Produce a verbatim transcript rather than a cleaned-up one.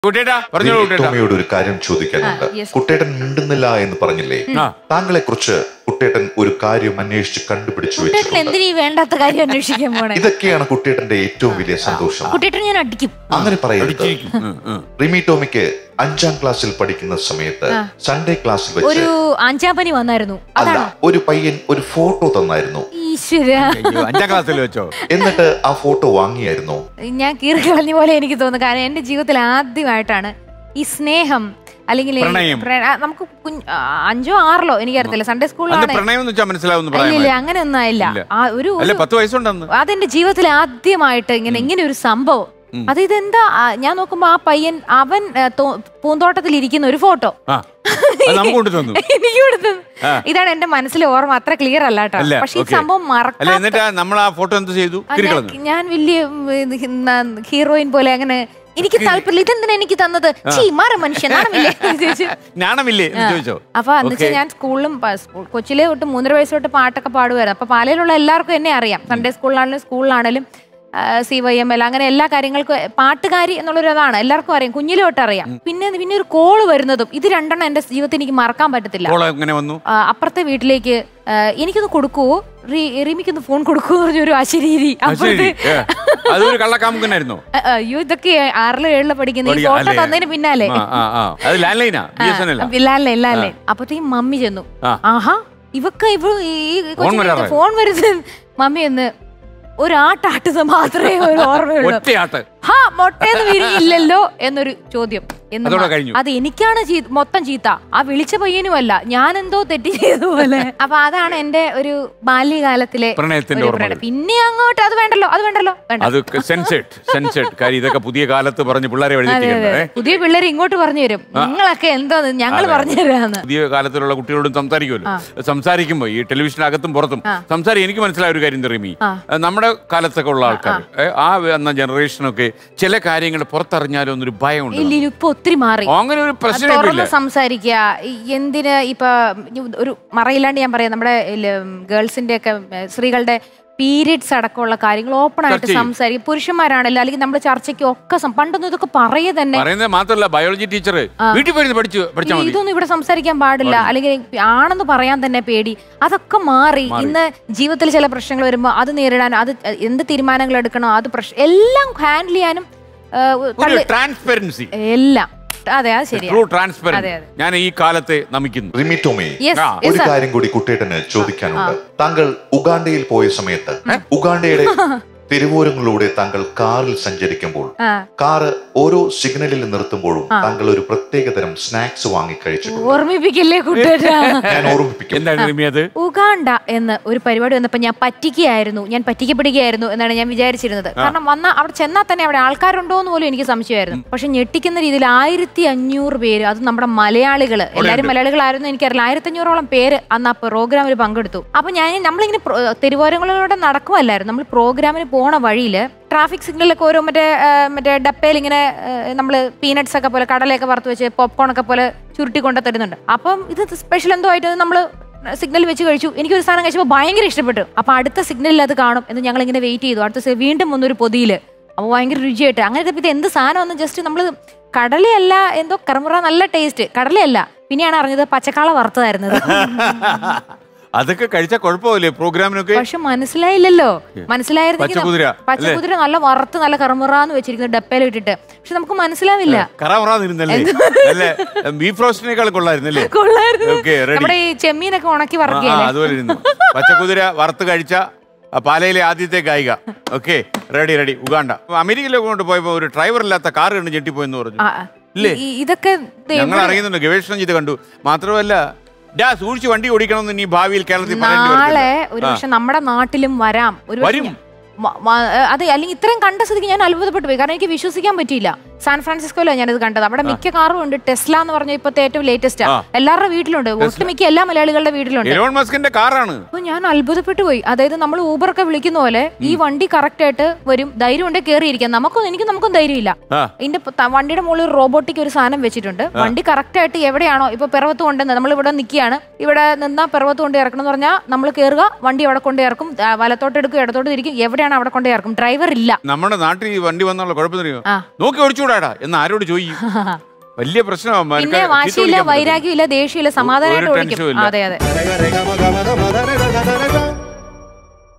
ടോമിയോട് ഒരു കാര്യം ചോദിക്കാനുണ്ട്. കുട്ടേട്ടൻ മിണ്ടുന്നില്ല എന്ന് പറഞ്ഞില്ലേ? താങ്കളെ കുറിച്ച് കുട്ടേട്ടൻ ഒരു കാര്യം അന്വേഷിച്ച് കണ്ടുപിടിച്ചു വെച്ചിട്ടുണ്ട്. ഇതൊക്കെയാണ് കുട്ടേട്ടന്റെ ഏറ്റവും വലിയ സന്തോഷം. അങ്ങനെ പറയരുത്. റിമി ടോമിക്ക് അഞ്ചാം ക്ലാസ്സിൽ പഠിക്കുന്ന സമയത്ത് സൺഡേ ക്ലാസ്സിൽ വെച്ച് ഒരു അഞ്ചാമ്പനി വന്നായിരുന്നു. അല്ല, ഒരു പയ്യൻ ഒരു ഫോട്ടോ തന്നായിരുന്നു. അഞ്ചാം ക്ലാസ്സിൽ വെച്ചോ? എന്നിട്ട് ആ ഫോട്ടോ വാങ്ങിയായിരുന്നു. ഞാൻ കീറി കളഞ്ഞ പോലെ എനിക്ക് തോന്നുന്നു. കാരണം എന്റെ ജീവിതത്തിൽ ആദ്യമായിട്ടാണ് ഈ സ്നേഹം അല്ലെങ്കിൽ നമുക്ക് അഞ്ചോ ആറിലോ എനിക്കറിയത്തില്ല, സൺഡേ സ്കൂളിലാണ്. അങ്ങനെ ഒന്നും ആയില്ല. ഒരു അതെന്റെ ജീവിതത്തിൽ ആദ്യമായിട്ട് ഇങ്ങനെ ഇങ്ങനെ ഒരു സംഭവം. അത് ഇതെന്താ ഞാൻ നോക്കുമ്പോ ആ പയ്യൻ അവൻ പൂന്തോട്ടത്തിൽ ഇരിക്കുന്ന ഒരു ഫോട്ടോ എനിക്ക് കൊടുത്തു. ഇതാണ് എന്റെ മനസ്സിലെ ഓർമ്മ. അത്ര ക്ലിയർ അല്ല കേട്ടോ. പക്ഷെ ഈ സംഭവം മറക്കാൻ ഞാൻ വലിയ ഹീറോയിൻ പോലെ അങ്ങനെ എനിക്ക് താല്പര്യം. ഇതെന്തിനാ എനിക്ക് തന്നത്? മാറ മനുഷ്യൻ അപ്പൊ അന്ന് ഞാൻ സ്കൂളിലും കൊച്ചിലെ തൊട്ട് മൂന്നര വയസ്സ് തൊട്ട് പാട്ടൊക്കെ പാടുമായിരുന്നു. അപ്പൊ പാലയിലുള്ള എല്ലാവർക്കും എന്നെ അറിയാം. സൺഡേ സ്കൂളിലാണെങ്കിലും സ്കൂളിലാണെങ്കിലും സി വൈ എം എൽ അങ്ങനെ എല്ലാ കാര്യങ്ങൾക്കും പാട്ടുകാരി എന്നുള്ളൊരു അതാണ് എല്ലാവർക്കും അറിയാം, കുഞ്ഞിലോട്ട് അറിയാം. പിന്നെ പിന്നെ ഒരു കോള് വരുന്നതും ഇത് രണ്ടെണ്ണം എന്റെ ജീവിതത്തിൽ എനിക്ക് മറക്കാൻ പറ്റത്തില്ല. അപ്പുറത്തെ വീട്ടിലേക്ക് എനിക്കൊന്ന് കൊടുക്കുവോ, റിമിക്കൊന്ന് ഫോൺ കൊടുക്കുവോ പറഞ്ഞൊരു അശരീരി. അയ്യോ, ഇതൊക്കെ ആറിലോ ഏഴിലോ പഠിക്കുന്ന ഈ ഫോട്ടോ തന്നതിന് പിന്നാലെ അപ്പത്തേക്കും മമ്മി ചെന്നു. ആഹാ, ഇവക്ക് ഇവ ഫോൺ വരുന്നത് മമ്മി എന്ന് ഒരാട്ടാട്ടത് മാത്രമേ ഒരു ഓർമ്മയുള്ളൂ. ഹാ, മൊട്ടേന്ന് വിരിയില്ലല്ലോ എന്നൊരു ചോദ്യം. അത് എനിക്കാണ് മൊത്തം ചീത്ത, ആ വിളിച്ച പയ്യനുമല്ല, ഞാൻ എന്തോ തെറ്റ് ചെയ്ത പോലെ. അപ്പൊ അതാണ് എന്റെ ഒരു ബാല്യകാലത്തിലെ പിന്നെ അങ്ങോട്ട് അത് വേണ്ടല്ലോ അത് വേണ്ടല്ലോ ഇതൊക്കെ പുതിയ കാലത്ത് പറഞ്ഞ് പിള്ളേരെ പുതിയ പിള്ളേർ ഇങ്ങോട്ട് പറഞ്ഞു തരും, നിങ്ങളൊക്കെ എന്തോ ഞങ്ങൾ പറഞ്ഞു തരാന്ന്. പുതിയ കാലത്തിലുള്ള കുട്ടികളോടും സംസാരിക്കുമല്ലോ. സംസാരിക്കുമ്പോ ഈ ടെലിവിഷനകത്തും പുറത്തും സംസാരിക്കും. എനിക്ക് മനസ്സിലായ ഒരു കാര്യം റിമി, നമ്മുടെ കാലത്തൊക്കെ ഉള്ള ആൾക്കാർ ആ വന്ന ജനറേഷനൊക്കെ ചില കാര്യങ്ങൾ പുറത്തറിഞ്ഞാലും ഒന്നൊരു ഭയമുണ്ട്. ഇപ്പൊ ഒത്തിരി മാറി. അങ്ങനെ ഒരു പ്രശ്നം സംസാരിക്കുക എന്തിന് ഇപ്പൊ ഒരു മറയില്ലാണ്ട് ഞാൻ പറയാം, നമ്മുടെ ഗേൾസിന്റെ ഒക്കെ സ്ത്രീകളുടെ പീരിയഡ്സ് അടക്കമുള്ള കാര്യങ്ങൾ ഓപ്പൺ ആയിട്ട് സംസാരിക്കും. പുരുഷന്മാരാണല്ലോ അല്ലെങ്കിൽ നമ്മുടെ ചർച്ചയ്ക്ക് ഒക്കെ പണ്ടൊന്നും ഇതൊക്കെ പറയേ തന്നെ മാത്രമല്ല ബയോളജി ടീച്ചർ ഇതൊന്നും ഇവിടെ സംസാരിക്കാൻ പാടില്ല അല്ലെങ്കിൽ ആണെന്ന് പറയാൻ തന്നെ പേടി. അതൊക്കെ മാറി. ഇന്ന് ജീവിതത്തിൽ ചില പ്രശ്നങ്ങൾ വരുമ്പോൾ അത് നേരിടാൻ അത് എന്ത് തീരുമാനങ്ങൾ എടുക്കണോ അത് പ്രശ്നം എല്ലാം ഹാൻഡിൽ ചെയ്യാനും ട്രാൻസ്പെറൻസി എല്ലാം. അതെ, അത് ശരിയാണ്. ഞാൻ ഈ കാലത്തെ നമിക്കുന്നു. റിമി ടോമി, ഒരു കാര്യം കൂടി കുട്ടേട്ടന് ചോദിക്കാനുണ്ട്. താങ്കൾ ഉഗാണ്ടയിൽ പോയ സമയത്ത് ഉഗാണ്ടയുടെ തെരുവോരങ്ങളിലൂടെ താങ്കൾ കാറിൽ സഞ്ചരിക്കുമ്പോൾ കാറ് ഓരോ സിഗ്നലിൽ നിർത്തുമ്പോഴും താങ്കൾ ഒരു പ്രത്യേകതരം സ്നാക്സ് വാങ്ങി കഴിച്ചിട്ടുണ്ട്. ഓർമ്മിപ്പിക്കില്ലേ കുട്ടേട്ടാ? ഞാൻ ഓർമ്മിപ്പിക്കും. ഉഗാണ്ട എന്ന ഒരു പരിപാടി വന്നപ്പോ ഞാൻ പറ്റിക്കുകയായിരുന്നു, ഞാൻ പറ്റിക്കപ്പെടുകയായിരുന്നു എന്നാണ് ഞാൻ വിചാരിച്ചിരുന്നത്. കാരണം വന്ന അവിടെ ചെന്നാൽ തന്നെ അവിടെ ആൾക്കാരുണ്ടോ എന്ന് പോലും എനിക്ക് സംശയമായിരുന്നു. പക്ഷെ ഞെട്ടിക്കുന്ന രീതിയിൽ ആയിരത്തി അഞ്ഞൂറ് പേര്, അത് നമ്മുടെ മലയാളികള്, എല്ലാവരും മലയാളികളായിരുന്നു എനിക്കറിയില്ല, ആയിരത്തി അഞ്ഞൂറോളം പേര് അന്ന് ആ പ്രോഗ്രാമിൽ പങ്കെടുത്തു. അപ്പൊ ഞാൻ നമ്മളിങ്ങനെ തെരുവോരങ്ങളിലൂടെ നടക്കുമല്ലായിരുന്നു, നമ്മൾ പ്രോഗ്രാമിന് പോണ വഴിയില് ട്രാഫിക് സിഗ്നലൊക്കെ ഓരോ മറ്റേ മറ്റേ ഡപ്പയിൽ ഇങ്ങനെ നമ്മള് പീനട്സ് ഒക്കെ പോലെ കടലയൊക്കെ വറുത്ത് വെച്ച് പോപ്കോൺ ഒക്കെ പോലെ ചുരുട്ടി കൊണ്ട് തരുന്നുണ്ട്. അപ്പം ഇത് സ്പെഷ്യൽ എന്തോ ആയിട്ട് നമ്മള് സിഗ്നൽ വെച്ച് കഴിച്ചു. എനിക്കൊരു സാധനം കഴിച്ചപ്പോൾ ഭയങ്കര ഇഷ്ടപ്പെട്ടു. അപ്പൊ അടുത്ത സിഗ്നലിൽ അത് കാണും എന്ന് ഞങ്ങൾ ഇങ്ങനെ വെയിറ്റ് ചെയ്തു. അടുത്ത വീണ്ടും വന്നൊരു പൊതിയില്, അപ്പൊ ഭയങ്കര രുചിയായിട്ട് അങ്ങനെ ഇത് എന്ത് സാധനം ഒന്ന് ജസ്റ്റ് നമ്മള് കടലയല്ല, എന്തോ കർമുറ, നല്ല ടേസ്റ്റ്, കടലയല്ല. പിന്നെയാണ് അറിഞ്ഞത് പച്ചക്കാള വറുത്തതായിരുന്നത്. അതൊക്കെ കഴിച്ചാൽ കുഴപ്പമില്ലേ പ്രോഗ്രാമിനൊക്കെ? പക്ഷെ മനസ്സിലായില്ലല്ലോ. മനസ്സിലായിരുന്നെങ്കിൽ പച്ചക്കുതിര നല്ല വറുത്ത് നല്ല കറമുറാന്ന് വെച്ചിരിക്കുന്നത് ഡപ്പയിൽ ഇട്ടിട്ട്, പക്ഷെ നമുക്ക് മനസ്സിലാവില്ല. നമ്മുടെ ഈ ചെമ്മീനൊക്കെ ഉണക്കി വറക്കിയല്ലേ. പച്ചക്കുതിര വറുത്ത് കഴിച്ച പാലയിലെ ആദ്യത്തെ ഗായിക. Okay, ready ready. ഉഗാണ്ട അമേരിക്കയിലൊക്കെ കൊണ്ട് പോയപ്പോ ഒരു ഡ്രൈവർ ഇല്ലാത്ത കാർ കണ്ട് ഞെട്ടിപ്പോയെന്ന് പറഞ്ഞു. ഇതൊക്കെ ഞങ്ങൾ അറിയുന്നുണ്ട്, ഗവേഷണം ചെയ്ത് കണ്ടു. മാത്രമല്ല സൂക്ഷിച്ച് വണ്ടി ഓടിക്കണം നീ ഭാവിയിൽ കേരളത്തിൽ നാളെ ഒരു പക്ഷെ നമ്മുടെ നാട്ടിലും വരാം. ഒരു അത് അല്ലെങ്കിൽ ഇത്രയും കണ്ട സ്ഥിതിക്ക് ഞാൻ അത്ഭുതപ്പെട്ടു പോയി. കാരണം എനിക്ക് വിശ്വസിക്കാൻ പറ്റിയില്ല. സാൻ ഫ്രാൻസിസ്കോയിലാണ് ഞാനിത് കണ്ടത്. അവിടെ മിക്ക കാറും ഉണ്ട്. ടെസ്ല എന്ന് പറഞ്ഞ ഇപ്പോഴത്തെ ഏറ്റവും ലേറ്റസ്റ്റ് എല്ലാവരുടെ വീട്ടിലുണ്ട്, ഒട്ടുമിക്ക എല്ലാ മലയാളികളുടെ വീട്ടിലുണ്ട്. അപ്പൊ ഞാൻ അത്ഭുതപ്പെട്ടു പോയി. അതായത് നമ്മൾ ഊബറൊക്കെ വിളിക്കുന്ന പോലെ ഈ വണ്ടി കറക്റ്റ് ആയിട്ട് വരും, ധൈര്യം ഉണ്ട് കയറിയിരിക്കാം. നമുക്കും എനിക്ക് നമുക്കും ധൈര്യമില്ല. ഇതിന്റെ വണ്ടിയുടെ മുകളിൽ റോബോട്ടിക് ഒരു സാധനം വെച്ചിട്ടുണ്ട്. വണ്ടി കറക്റ്റ് ആയിട്ട് എവിടെയാണോ ഇപ്പൊ പിറവത്ത് കൊണ്ടുവന്നത്, നമ്മൾ ഇവിടെ നിൽക്കുകയാണ്, ഇവിടെ നിന്നാ പിറവത്ത് കൊണ്ട് ഇറക്കണം എന്ന് പറഞ്ഞാൽ നമ്മൾ കയറുക, വണ്ടി അവിടെ കൊണ്ട് ഇറക്കും, വലത്തോട്ട് എടുക്കും, ഇടത്തോട്ട് തിരിക്കും, എവിടെയാണ് അവിടെ കൊണ്ട് ഇറക്കും. ഡ്രൈവർ ഇല്ല. നമ്മുടെ നാട്ടിൽ വണ്ടി വന്നുള്ള കുഴപ്പമില്ല, നോക്കി ഓടിച്ചു ഓടിച്ചൂടാടാ എന്ന് ആരോട് ചോദിക്കും? വലിയ പ്രശ്നമാണ്. പിന്നെ വാശിയില്ല, വൈരാഗ്യമില്ല, ദേഷ്യമില്ല, സമാധാനമായിട്ട് ഓടിക്കും. അതെ അതെ.